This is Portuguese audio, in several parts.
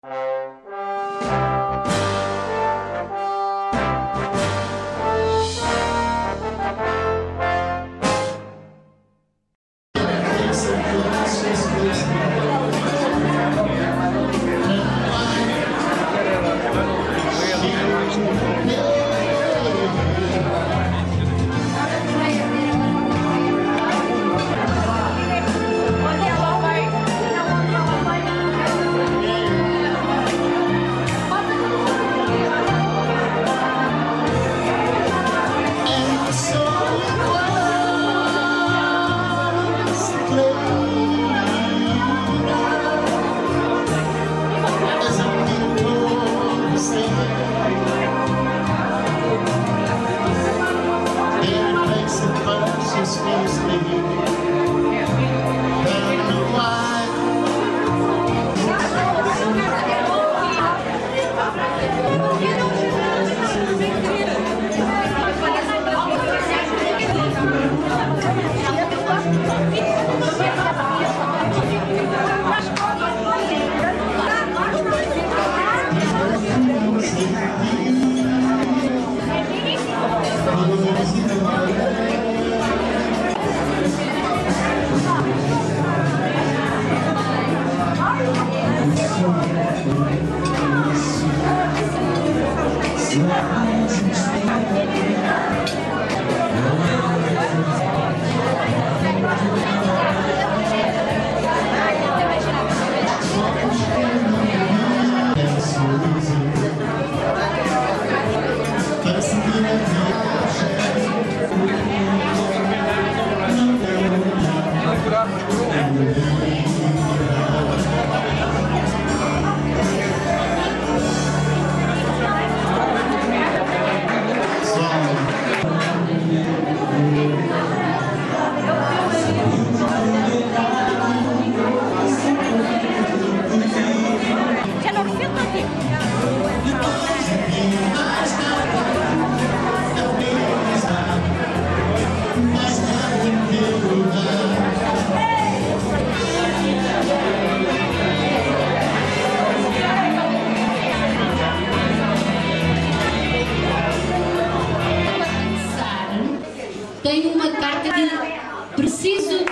Tenho uma carta que preciso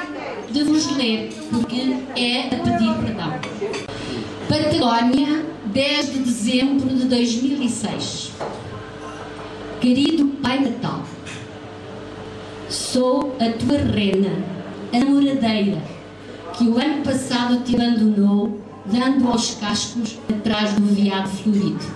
de vos ler, porque é a pedir perdão. Patagónia, 10 de dezembro de 2006. Querido Pai Natal, sou a tua rena, a namoradeira, que o ano passado te abandonou, dando aos cascos atrás do veado florido.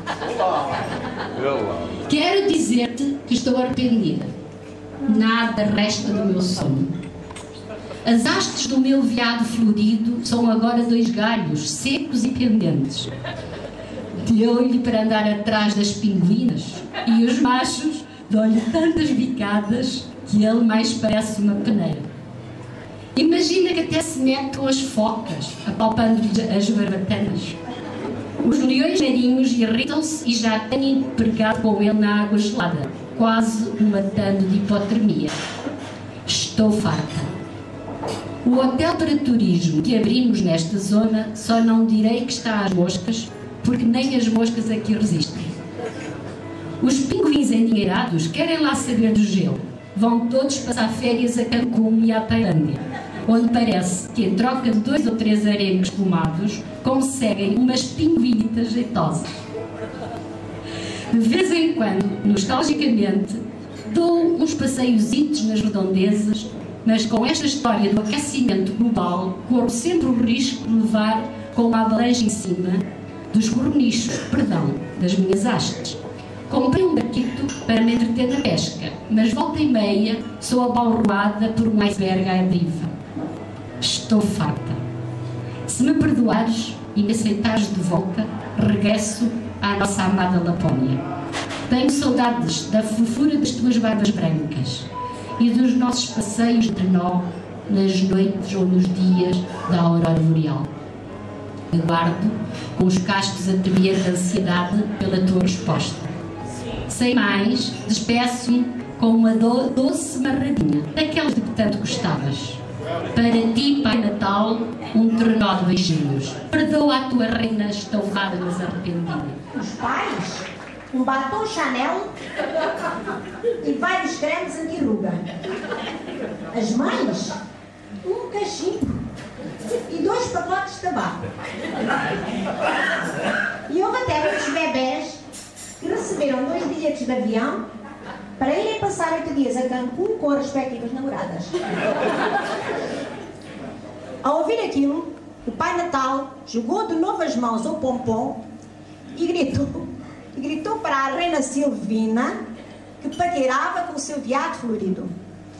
Quero dizer-te que estou arrependida. Nada resta do meu sonho. As hastes do meu veado florido são agora 2 galhos, secos e pendentes. Deu-lhe para andar atrás das pinguinas e os machos dão-lhe tantas bicadas que ele mais parece uma peneira. Imagina que até se mete com as focas, apalpando-lhe as barbatanas. Os leões marinhos irritam-se e já têm pregado com ele na água gelada, quase o matando de hipotermia. Estou farta. O hotel para turismo que abrimos nesta zona só não direi que está às moscas, porque nem as moscas aqui resistem. Os pinguins endinheirados querem lá saber do gelo. Vão todos passar férias a Cancún e à Tailândia, onde parece que em troca de 2 ou 3 arenques fumados conseguem umas pinguinitas jeitosas. De vez em quando, nostalgicamente, dou uns passeiositos nas redondezas, mas com esta história do aquecimento global, corro sempre o risco de levar com uma avalanche em cima dos cornichos, perdão, das minhas hastes. Comprei um barquito para me entreter na pesca, mas volta e meia sou abalroada por um iceberg à deriva. Estou farta. Se me perdoares e me aceitares de volta, regresso à nossa amada Lapónia. Tenho saudades da fofura das tuas barbas brancas e dos nossos passeios de trenó nas noites ou nos dias da aurora boreal. Aguardo, com os cascos a tremer de ansiedade pela tua resposta. Sem mais, despeço-me com uma doce marradinha, daquelas de que tanto gostavas. Para ti, Pai Natal, um trenó de beijinhos. Perdoa a tua reina estouvada, mas arrependida. Os pais, um batom Chanel e vários cremes anti-ruga. As mães, um cachimbo e 2 pacotes de tabaco. E houve até muitos bebés que receberam 2 bilhetes de avião para irem passar 8 dias a Cancún com as respectivas namoradas. Ao ouvir aquilo, o Pai Natal jogou de novo as mãos ao pompom e gritou para a Reina Silvina, que paquerava com o seu veado florido.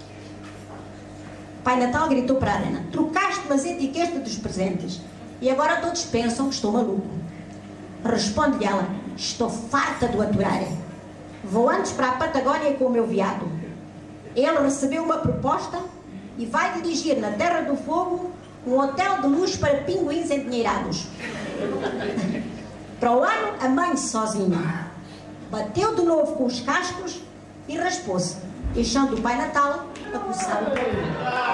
O Pai Natal gritou para a Reina: trocaste-me as etiquetas dos presentes e agora todos pensam que estou maluco. Responde-lhe ela: estou farta do aturar. Vou antes para a Patagónia com o meu veado. Ele recebeu uma proposta e vai dirigir na Terra do Fogo um hotel de luxo para pinguins endinheirados. Para o ano, a mãe sozinha. Bateu de novo com os cascos e raspou-se, deixando o Pai Natal a coçar o cabelo.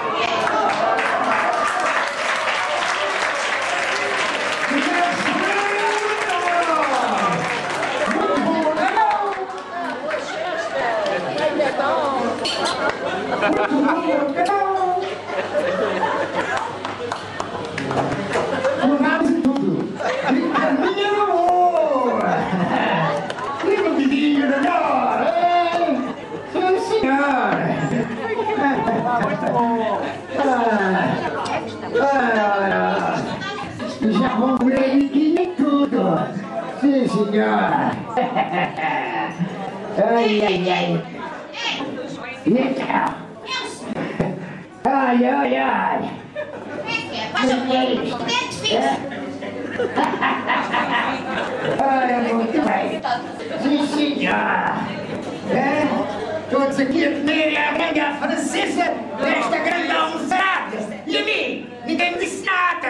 Já vou ver tudo. Sim, senhora. Ai, ai, ai. Ai, ai, ai. Ai, muito bem. Sim, senhora. Todos aqui a comer a grande francesa desta grande almoçada. E a mim? Ninguém me disse nada.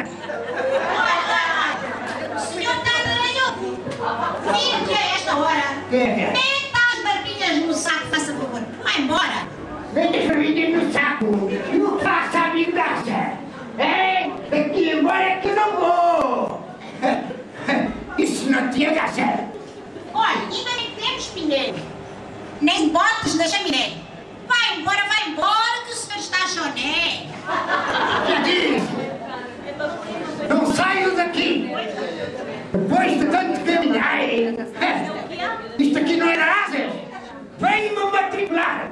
O senhor está ranhoco. Filho, que é esta hora? Meta as barbinhas no saco, faça favor. Vai embora. Mete as barbinhas no saco. Não faça a vingança. Daqui embora é que não vou. Isso não te agacha. Olha, ainda nem temos pinheiro. Nem botes na chaminé. Vai embora, que o senhor está choné. Que diz? Não saio daqui. Depois de tanto caminhar. Isto aqui não era asas. Vem-me matricular.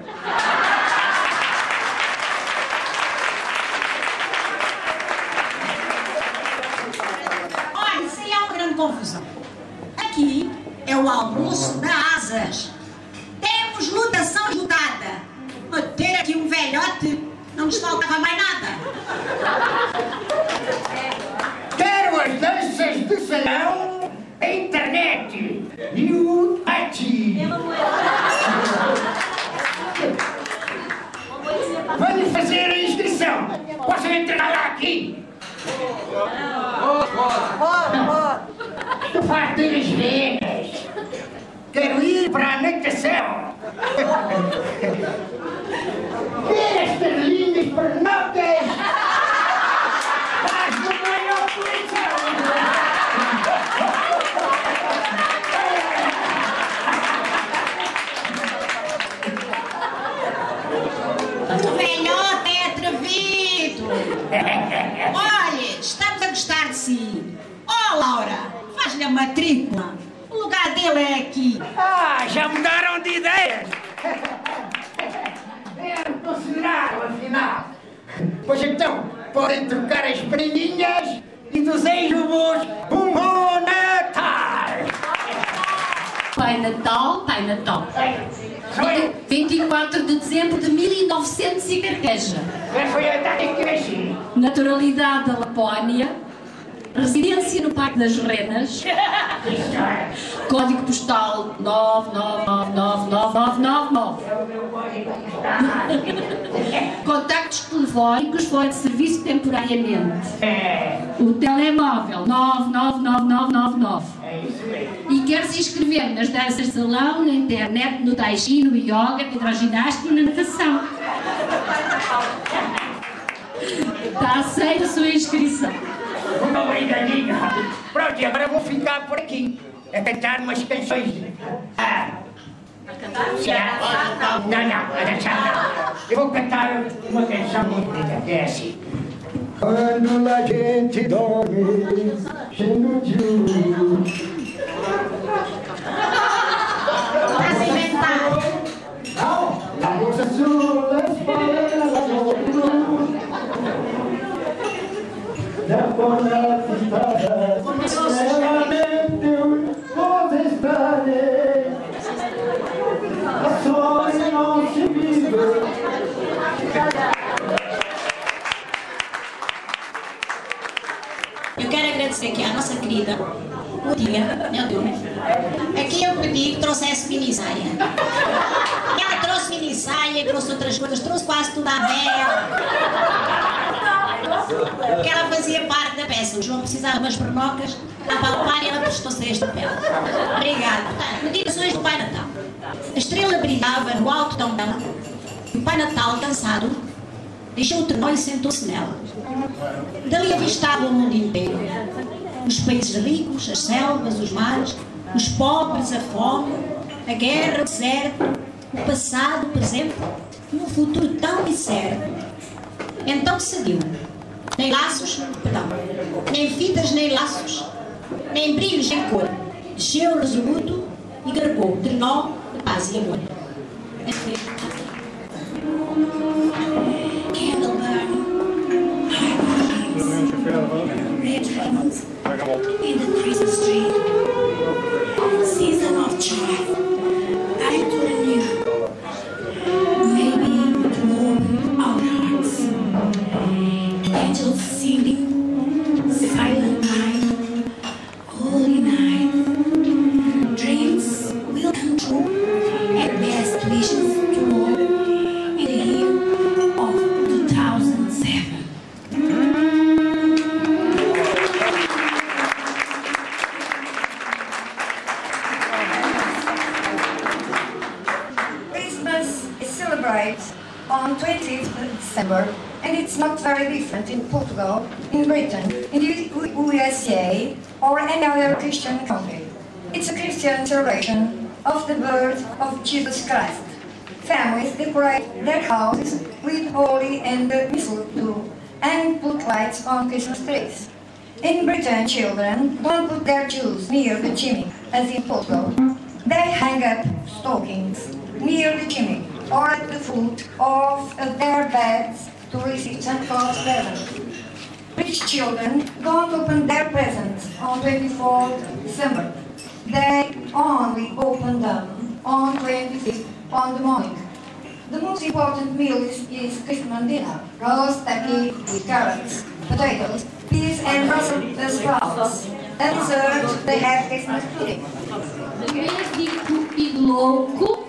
Olha, isso aí é uma grande confusão. Aqui é o almoço da asas. Temos lotação esgotada. Ter aqui um velhote, não nos faltava mais nada. Quero as danças do salão, a internet e o ati. Vamos fazer a inscrição. Posso entrar lá aqui? Estou farto das venas. Quero ir para a natação. Ver estas lindas pernotas. Faz do maior coração. O velhote é atrevido. Olha, estamos a gostar de si. Oh, Laura, faz-lhe a matrícula. O lugar dele é aqui. Já mudaram de ideias. Consideraram, afinal. Pois então, podem trocar as prendinhas e desejo-vos um bom Natal. Pai Natal, Pai Natal. 24 de dezembro de 1900 e carqueja. Foi a data em que nasci. Naturalidade da Lapónia. Residência no Parque das Renas. Código postal 9999999. Contactos telefónicos fora de serviço temporariamente. O telemóvel 999999. E queres inscrever nas danças de salão, na internet, no tai chi, no yoga, na hidroginástica e na natação. Está aceita a sua inscrição. Uma brigadinha. Pronto, e agora vou ficar por aqui a cantar umas canções. Não, a dançar não. Eu vou cantar uma canção muito bonita, que é assim. Quando a gente dorme, cheio de luz. Estás a inventar. La voz azul, la espalda, la luz. La bola pintada, la mente, voz estranha. A sonha não se vive. Eu quero agradecer aqui à nossa querida Odinha, meu Deus. Aqui eu pedi que trouxesse mini saia. Ela trouxe mini saia, trouxe outras coisas, trouxe quase tudo à vela. Porque ela fazia parte da peça. O João precisava de umas bernocas a palpar e ela prestou-se a este papel. Obrigada. Meditações do Pai Natal. A estrela brilhava no alto tondão e o Pai Natal, cansado, deixou o trenó e sentou-se nela. Dali avistava o mundo inteiro. Os países ricos, as selvas, os mares, os pobres, a fome, a guerra, o deserto, o passado, o presente, um futuro tão incerto. Então decidiu. Nem laços, perdão, nem fitas, nem laços, nem brilhos, nem cor. Desceu resoluto e gargou o trenó de paz e amor. Candle burn, red ribbons in the Christmas tree. Season of joy, I do renew. Maybe to warm our hearts. Angels singing, silent night, holy night. Dreams will come true, and best wishes to all in the year of 2007. Christmas is celebrated on 25th December, and it's not very different in Portugal, in Britain, in the USA, or any other Christian country. It's a Christian celebration of the birth of Jesus Christ. Families decorate their houses with holly and mistletoe and put lights on Christmas trees. In Britain, children don't put their shoes near the chimney, as in Portugal. They hang up stockings near the chimney or at the foot of their beds to receive Santa Claus presents. Rich children don't open their presents on 24th December. They only open them on 25th on the morning. The most important meal is Christmas dinner. Roast turkey with carrots, potatoes, peas and Brussels sprouts. And dessert, they have Christmas pudding. Médico e louco.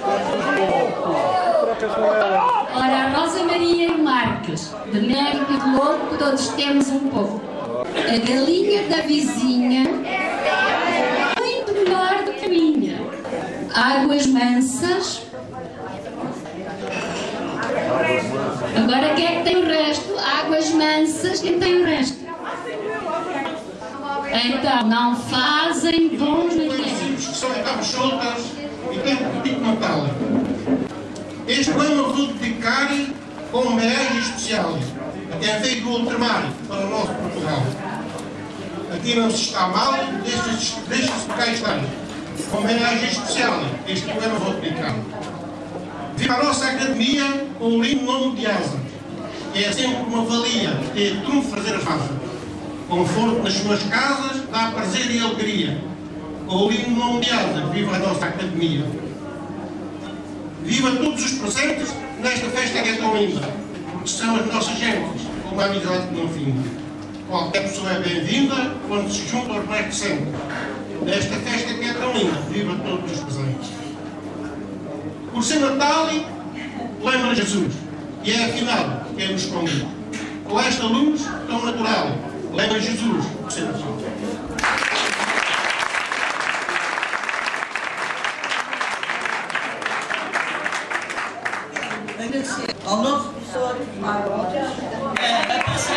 Ora, a Rosa Maria e Marques, de médico e de louco, todos temos um pouco. A galinha da vizinha, muito melhor do que a minha. Águas mansas. Agora quem é que tem o resto? Águas mansas, quem tem o resto? Então, não fazem bons naqueles. Que são etapas soltas e têm um tipo de Natal. Este ano eu vou dedicar com uma homenagem especial a quem veio do ultramar para o nosso Portugal. Aqui não se está mal, deixa-se cá estar. Com uma homenagem especial, este ano eu vou dedicar. Viva a nossa academia com o lindo nome de Asa, que é sempre uma valia, é trunfo fazer a faça. Conforto nas suas casas, dá prazer e alegria. Com o lindo nome de Asa, viva a nossa academia. Viva todos os presentes nesta festa que é tão linda, porque são as nossas gentes, com uma amizade que não finda. Qualquer pessoa é bem-vinda quando se junta aos mais recentes. Nesta festa que é tão linda, viva todos os presentes. Por ser Natal, lembra Jesus, e é afinal quem nos convida. Com esta luz tão natural, lembra Jesus, por ser Natal. Agradecer ao novo professor Mário Alves, a passar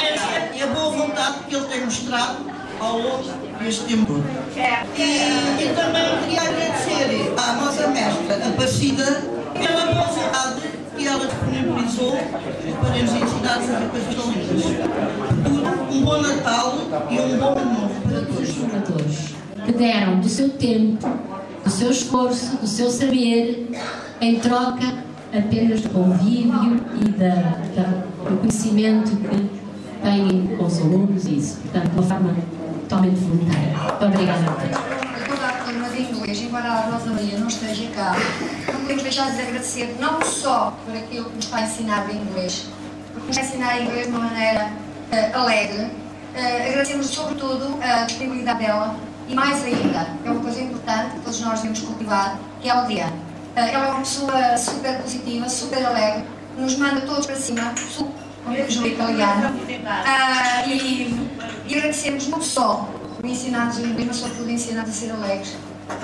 Paulo e Estimul. E também queria agradecer à nossa mestra Aparecida pela possibilidade que ela disponibilizou para nos ensinar a fazer coisas tão lindas. Um bom Natal e um bom ano novo para todos. Formadores que deram do seu tempo, do seu esforço, do seu saber, em troca apenas do convívio e do conhecimento que têm com os alunos e isso, portanto, de uma forma totalmente voluntária. Muito obrigada a todos. Toda a turma de inglês, embora a Rosa Maria não esteja cá, não podemos deixar de agradecer não só por aquilo que nos está a ensinar o inglês, porque nos está a ensinar inglês de uma maneira alegre, agradecemos sobretudo a disponibilidade dela e mais ainda, é uma coisa importante que todos nós devemos cultivar, que é o dia. Ela é uma pessoa super positiva, super alegre, nos manda todos para cima, como diz o italiano, e agradecemos não só por ensinar-nos o inglês, mas sobretudo ensinar-nos a ser alegres.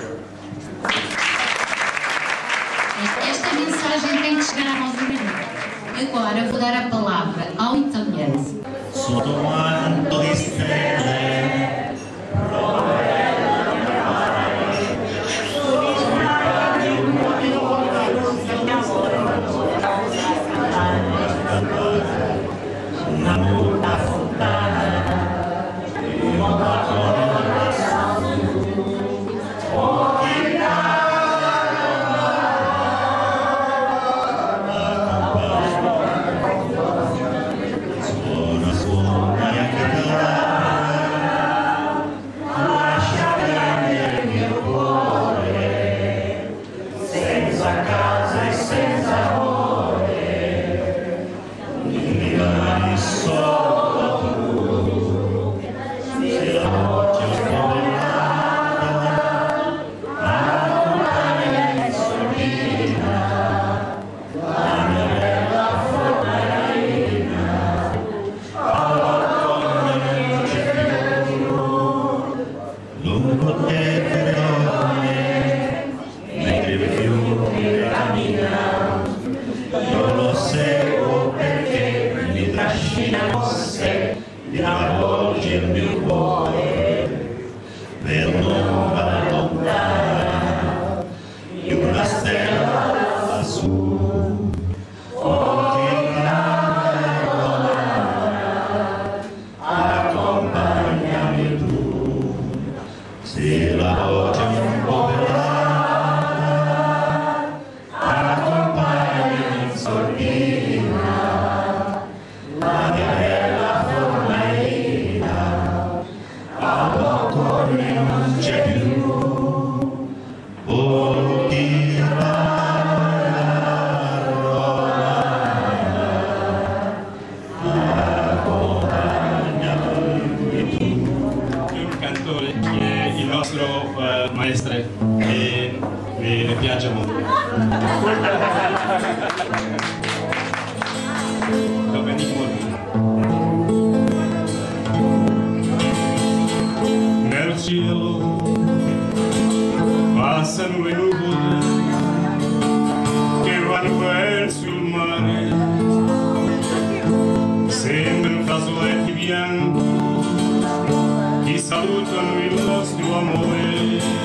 Esta mensagem tem que chegar à Rosa Maria. Agora vou dar a palavra ao italiano. Sotto un manto di stelle una muta fontana Nel cielo passano le nuvole che vanno verso il mare, sembrano fazzoletti bianchi che salutano il nostro amore.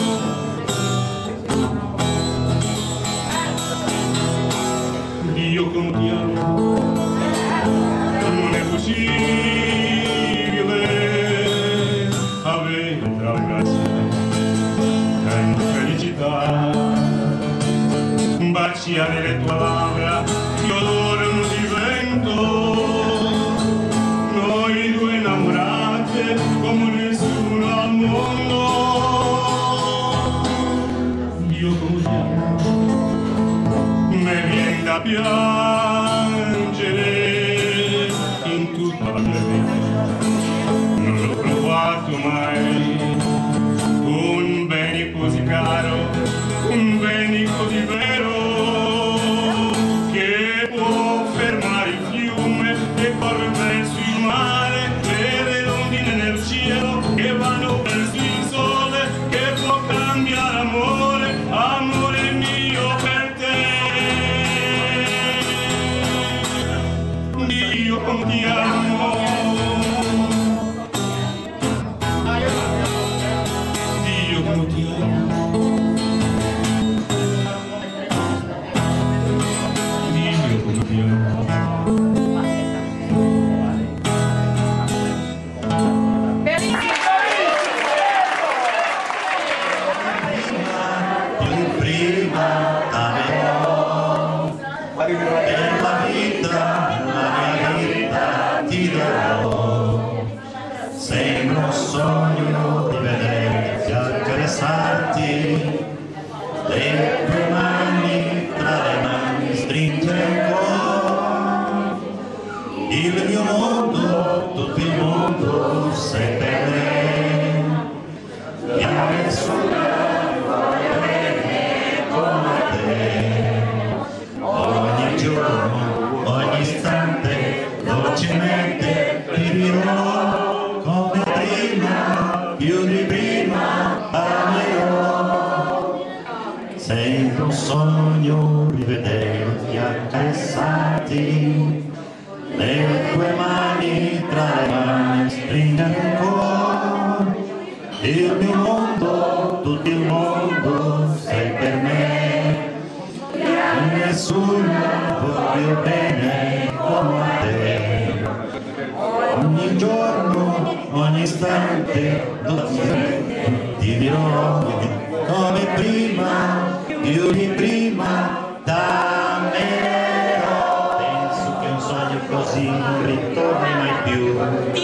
Dio contiamo, non è possibile avere tra le braccia tanta felicità, baciare le tue labbra che odorano di vento, noi due innamorate come nessuno al mondo. Dio contiamo, me viene da piangere in tutta la mia vita, non l'ho provato mai un bene così caro, un bene così vero che può fermare il fiume e corre verso il mare, le rondine nel cielo che vanno verso il sole, che può cambiare amore, amore mio per te. piano piano. Dimmi come piano. Più prima t'amerò, per la mia vita ti darò. Sembra un sogno di vederti accarezzarti, le tue mani tra le mani stringe ancora. Il mio mondo, tutto il mondo sei per me, e a nessuno voglio bene come te. Ogni giorno, ogni istante, dolcemente ti dirò, come prima, più di prima amerò. Sembra un sogno rivederti accarezzati, le tue mani tra le mani stringano ancora. Il mio mondo, tutto il mondo sei per me, e nessuno voglio bene come te. Ogni giorno, ogni istante, ti dirò, come prima, più di prima t'amerò. Penso che un sogno così non ritorni mai più.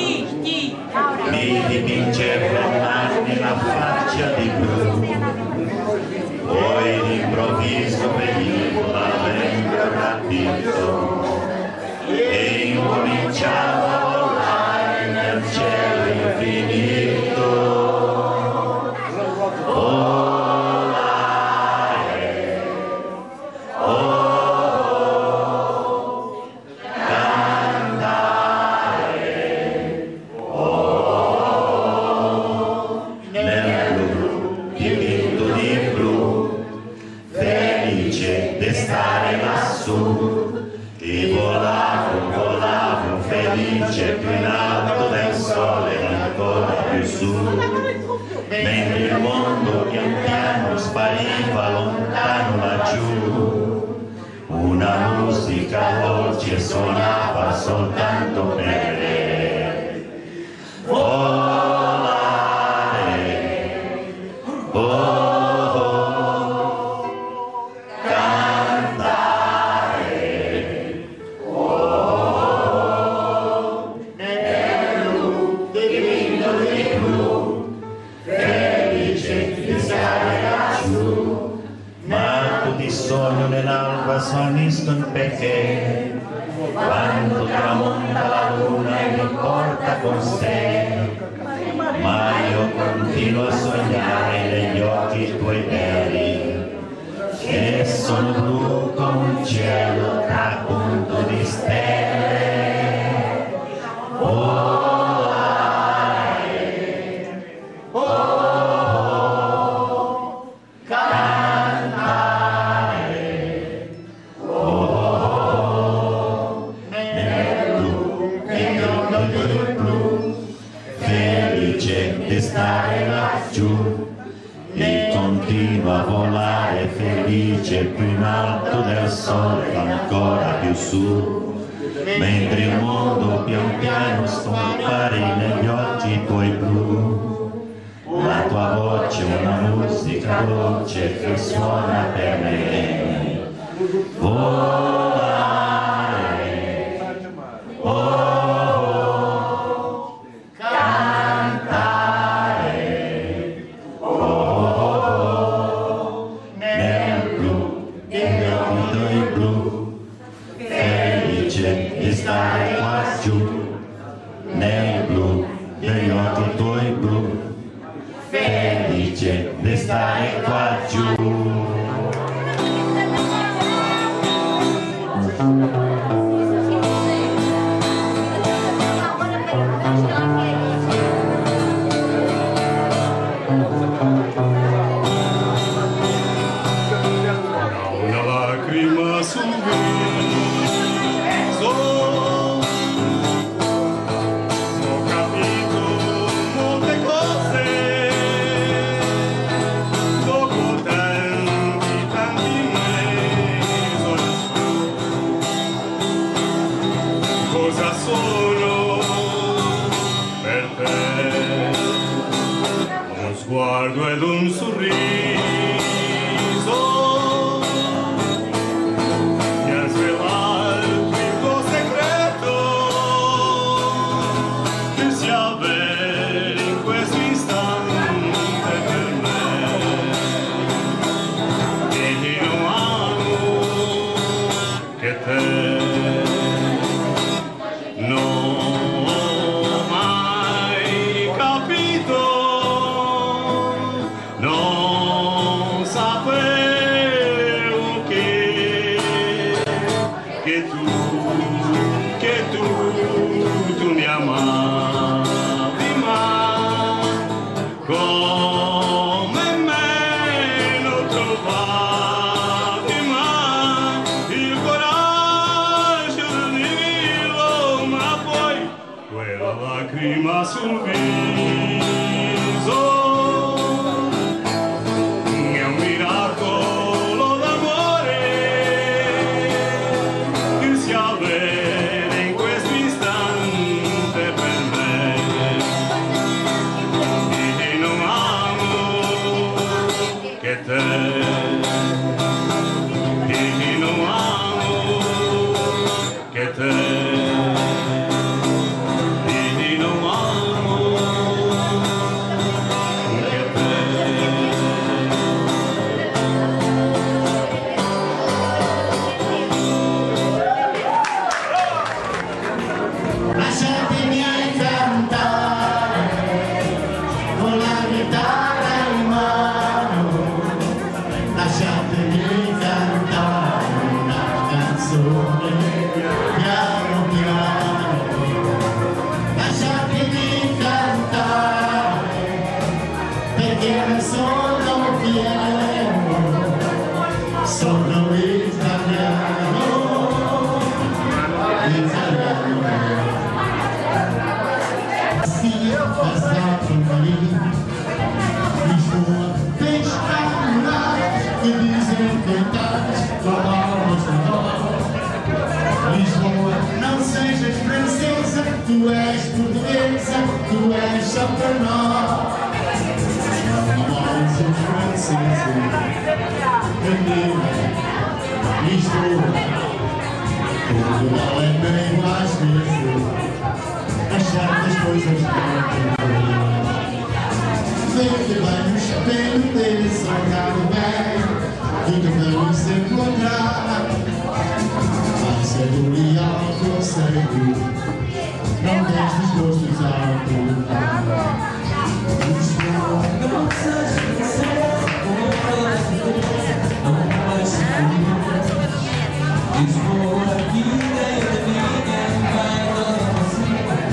Mi dipinge fermarmi la faccia di blu, poi d'improvviso venivo dall'evento rapito e incominciavo a volare nel cielo infinito. E volavo felice più in alto del sole ed ancora più su, mentre il mondo pian piano spariva lontano laggiù. Una musica dolce suonava soltanto per me. Volare, sogno nell'alba s'uniscono perché quando tramonta la luna mi porta con sé, ma io continuo a sognare negli occhi tuoi belli, che sono blu come un cielo trapunto di stelle. Di stare laggiù e continua a volare felice più in alto del sole ancora più su, mentre il mondo pian piano scompare negli occhi tuoi blu. La tua voce è una musica dolce che suona per me. Volare, di stare qua giù, nel blu degli occhi tuoi blu, felice di stare qua giù. Una lacrima sul viso, ho capito molte cose, sguardo ed un sorriso mi ha svelato il tuo segreto che si avvela in questo istante per me e io amo che te non ho mai capito, non sapevo che tu mi amavi, ma come me lo trovavi, ma il coraggio di dirlo, ma poi quella lacrima sul viso è un miracolo d'amore che si avvela in questo istante per me e non amo che te e non amo che te e non amo che te. Lasciatemi cantare con la chitarra in mano, lasciatemi cantare una canzone piano piano, lasciatemi cantare perché ne sono pieno, sono italiano, italiano. Passato lì, Lisboa tem escravos que dizem coitados, roubamos de nós. Lisboa, não sejas francesa, tu és portuguesa, tu és só para nós. Nós os franceses, menina, Lisboa, Portugal é bem mais vezes. As certas coisas que vende bem no espelho dele, salgado bem, tudo bem se encontrar. Vai ser do leal conselho, não tens desgostos ao colocar. Lisboa, não sejas sincero, como todas as vezes, não vais ser feliz. Lisboa, aqui dentro de ninguém vai toda você.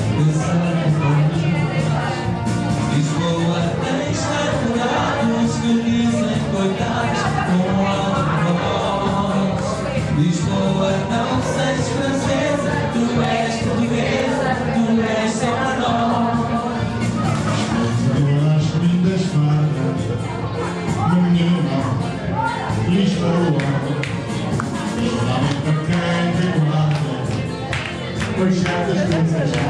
Lisboa tem enamorados que dizem coitados com alma de voz. Lisboa, não sejas francesa, tu és portuguesa, tu és só para nós. As lindas fadas, menina, Lisboa, lá para quem te guarda, pois certas coisas já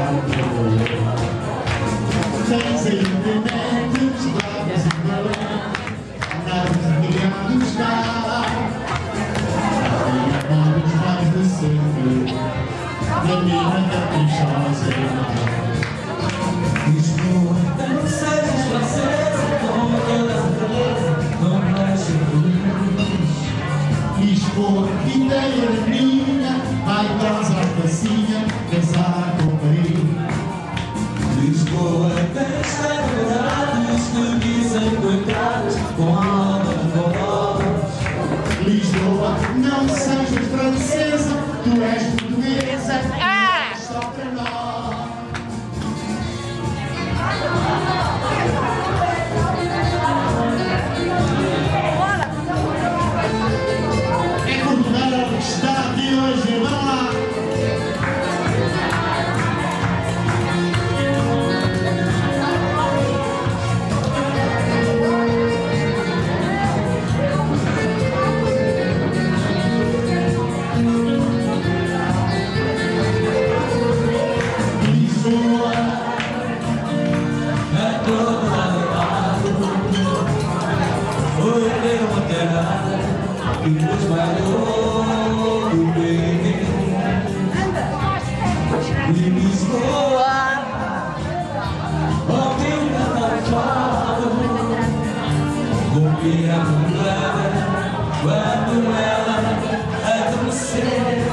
tens aí independentes, guardas e balão, nada desligado está. Havia modos mais de sempre, na minha caprichosa irmã. Lisboa, não sejas francesa, com toda a beleza, não vais ser feliz. Lisboa, ideia minha, vai causar passinha, casar com Paris. Lisboa tem enamorados que dizem coitados com alma de voz. Lisboa, não sejas francesa, tu és portuguesa, só para nós. É Portugal que está aqui hoje, vamos lá. depois parou do bem. E Lisboa, ó meu carnaval, golpe a mulher quando ela adormeceu.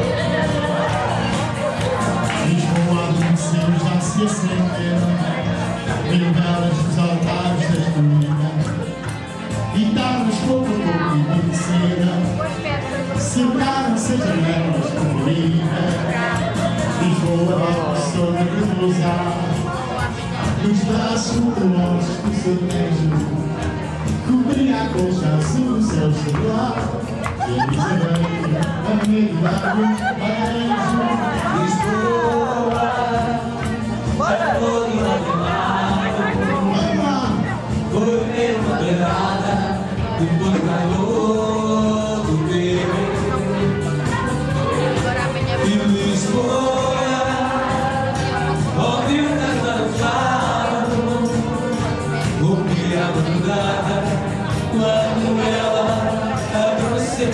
Lisboa adormeceu, já se acenderam mil velas dos altares das colinas, guitarras pouco a pouco envelheceram, cercaram-se as janelas coloridas. Lisboa passou a repousar nos braços luminosos do sertanejo, cobria a colcha azul do céu estrelado, e a Isabel, a minha idade, beijo. Lisboa, é todo animado, foi meio moderada, depois ganhou do bem. E Lisboa, onde o carnaval, golpe a madrugada, quando ela adormeceu.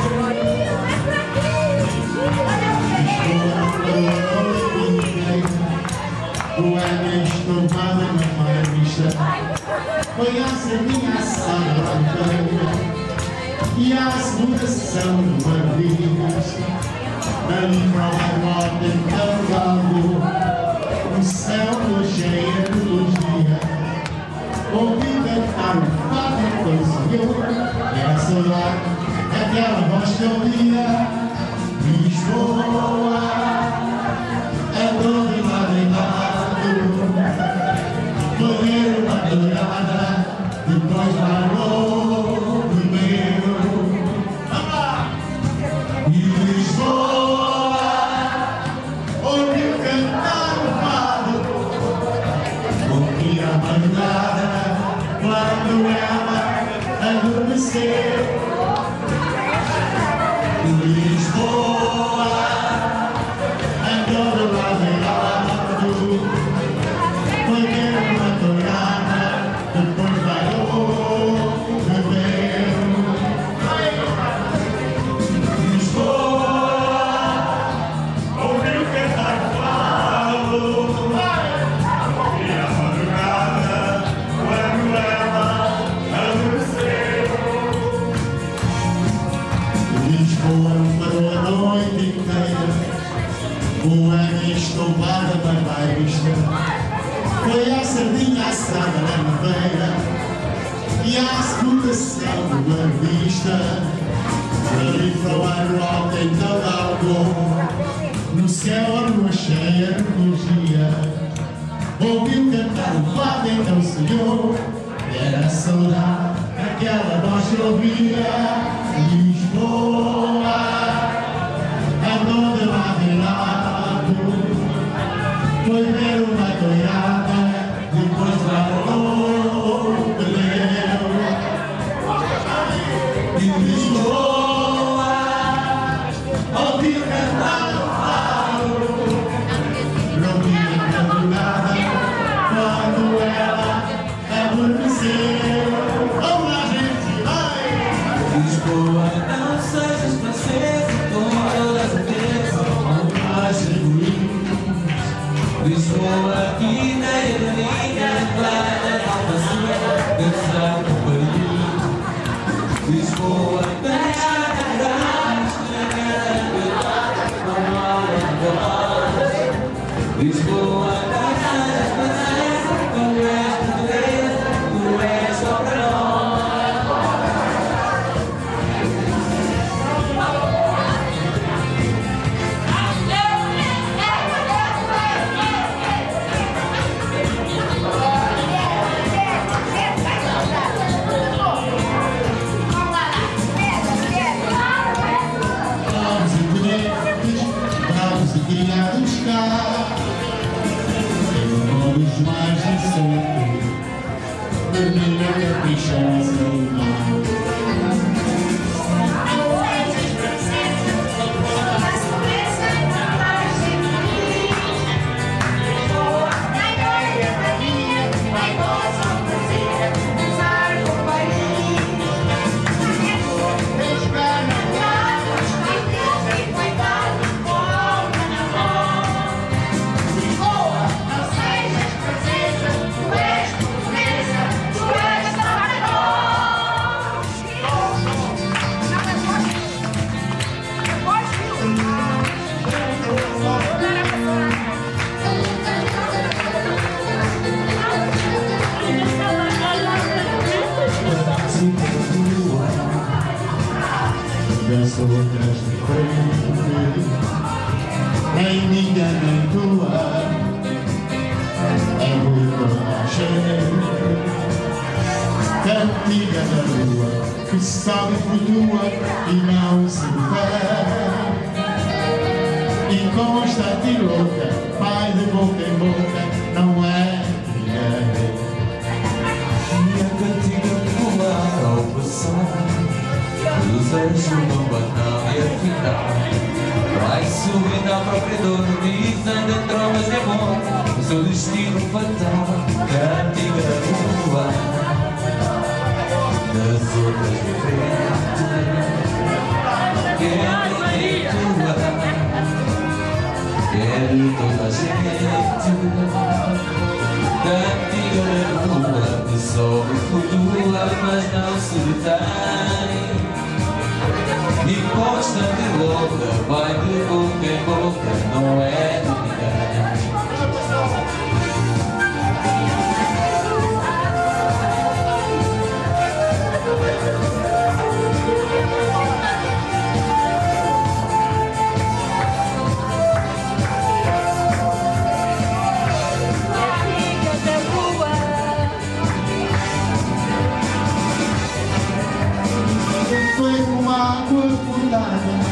Poemas tomadas na marmista, foi a sardinha assada à bandeira e a segunda sessão de maravilhas. Ali para o norte então galgou o céu lua cheia de lugia, ouvi cantar o fado quando sonhou, era saudade aquela voz que ouvia. Lisboa é todo lado em lado, foi uma dourada, depois parou do meu. E Lisboa ouviu cantar o fado, ouvi a madrugada quando ela adormeceu. E Lisboa é todo lado em lado, foi uma dourada, depois parou do meu. Foi a sardinha assada na madeira e a segunda-sessão de uma revista. Ali para o ar alto então galgou no céu a lua cheia refugia, ouviu cantar o fado então sonhou, era a saudade aquela voz que ouvia. Lisboa andou de lado em lado, foi ver uma doirada, depois parou de meu. E Lisboa ouviu cantar o fado, não tinha madrugada quando ela adormeceu. Vamos lá, gente, vai! Lisboa, não sejas francesa, com toda certeza, não mais egoísta. Lisboa das outras de frente, nem minha nem tua, é muito a gente. Cantiga da lua que sobe e flutua e não se vê, inconstante e louca, vai de boca em boca, não é ninguém. E a cantiga voar ao passar, cruzas uma banana e afinal vai subindo à própria dor, dizendo em trovas de amor o seu destino fatal. Cantiga voar das outras de frente, quero tua, quero toda a gente. Cantiga voa que sobe e flutua, mas não se detém, inconstante e louca, vai de boca em boca, não é de ninguém. Foi uma água furtada,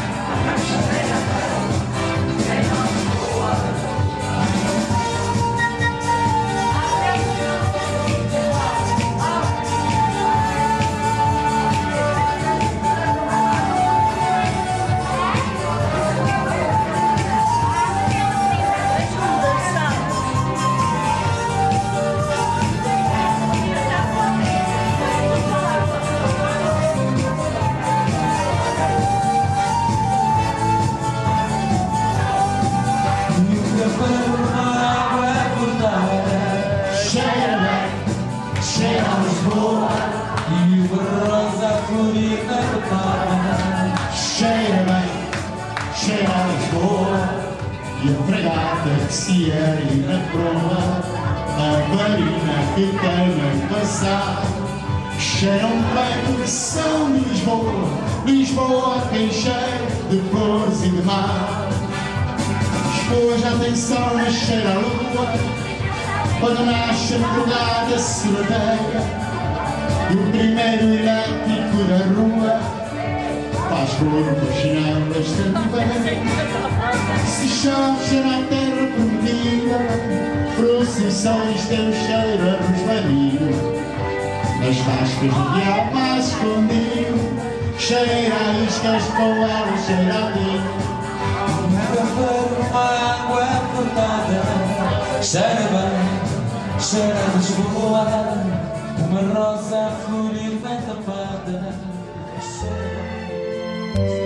cheira a Lisboa e uma rosa a florir na betada. cheira bem, cheira a Lisboa e a fregata que se ergue na proa, a marina que tem a passar. Cheiram bem porque são de Lisboa, Lisboa tem cheiro de flores e de mar. Lisboa já tem sol, mas cheira a lua quando nasce a madrugada sorrateira, e o primeiro elétrico da rua faz corpo, chinelas também. Se chove, cheira a terra prometida, procissões têm o cheiro a rosmaninho, nas tascas de diabo mais escondido, cheira a iscas com ela, cheira a vinho. Uma água cortada, cheira bem, cheira a Lisboa, uma rosa a florir bem tapada. Cheira bem.